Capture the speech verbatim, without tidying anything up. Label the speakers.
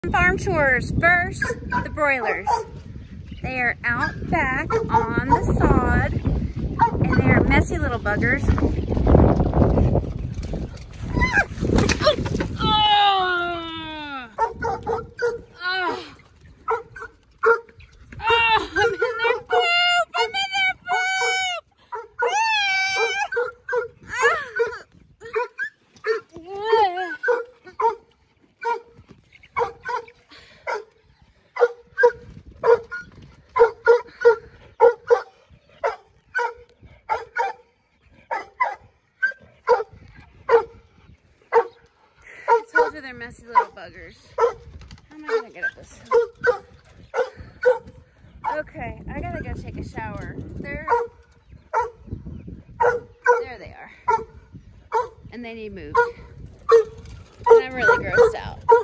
Speaker 1: Farm chores. First, the broilers. They are out back on the sod, and they are messy little buggers. Oh! Oh! Oh! I'm in their poop! I'm in their poop! Those are their messy little buggers. How am I gonna get up this hill? Okay, I gotta go take a shower. They're there they are. And they need moved. And I'm really grossed out.